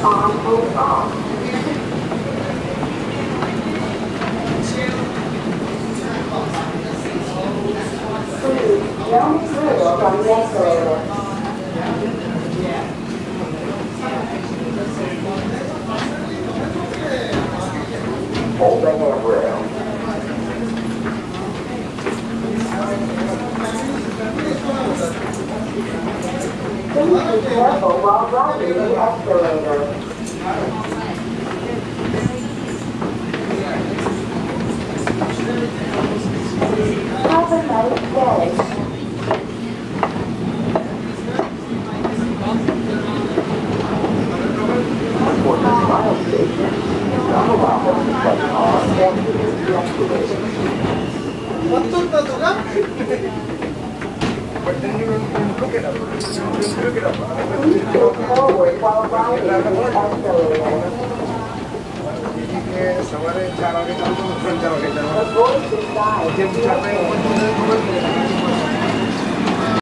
on and off. Please don't move from the escalator. Hold the handrail. Please be careful while riding the escalator. Have a nice day. For the fire station, not allowed but on and the escalator. Please go forward while riding the escalator. Avoid the side.